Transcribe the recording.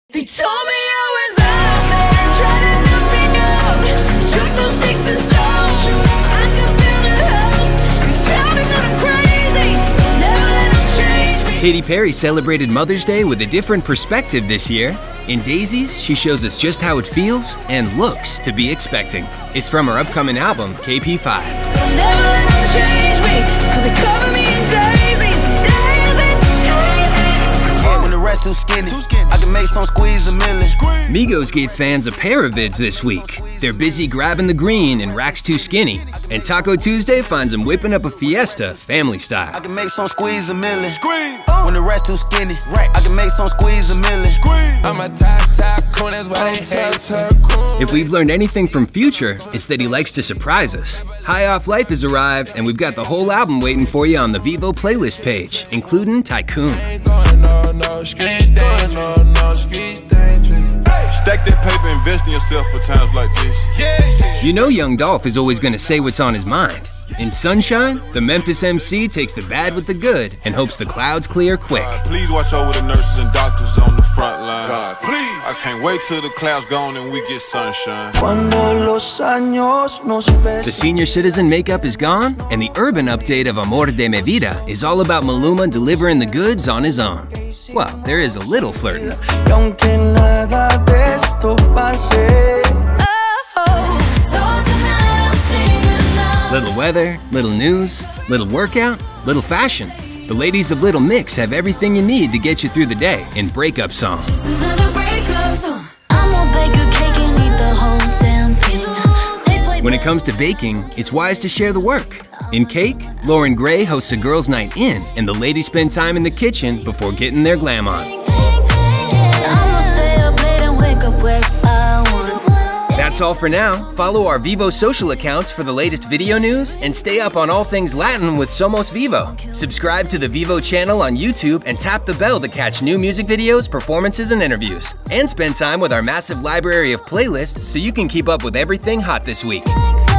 They told me I was out there trying to let me know. Took those sticks and stones, I could build a house. You tell me that I'm crazy, never let them change me. Katy Perry celebrated Mother's Day with a different perspective this year. In Daisies, she shows us just how it feels and looks to be expecting. It's from her upcoming album, KP5. Never let them change me, so they cover me in daisies, daisies, daisies. When the rest too skinny, I can make some squeeze a million. Migos gave fans a pair of vids this week. They're busy grabbing the green in Racks Too Skinny, and Taco Tuesday finds them whipping up a fiesta family I style. can make some squeeze a million. When the rest too skinny, I can make some squeeze a million. I'm a top coon, that's why they hate her coon. If we've learned anything from Future, it's that he likes to surprise us. High Off Life has arrived, and we've got the whole album waiting for you on the Vevo playlist page, including Tycoon. Stack that paper, invest in yourself for times like this. You know Young Dolph is always going to say what's on his mind. In Sunshine, the Memphis MC takes the bad with the good and hopes the clouds clear quick. Please watch over the nurses and doctors on the front line. God, please. I can't wait till the clouds gone and we get sunshine. The senior citizen makeup is gone, and the urban update of Amor de Mi Vida is all about Maluma delivering the goods on his own. Well, there is a little flirting. Little weather, little news, little workout, little fashion. The ladies of Little Mix have everything you need to get you through the day in breakup song. When it comes to baking, it's wise to share the work. In Cake, Lauren Gray hosts a girls' night in, and the ladies spend time in the kitchen before getting their glam on. That's all for now. Follow our Vevo social accounts for the latest video news and stay up on all things Latin with Somos Vevo. Subscribe to the Vevo channel on YouTube and tap the bell to catch new music videos, performances, and interviews. And spend time with our massive library of playlists so you can keep up with everything hot this week.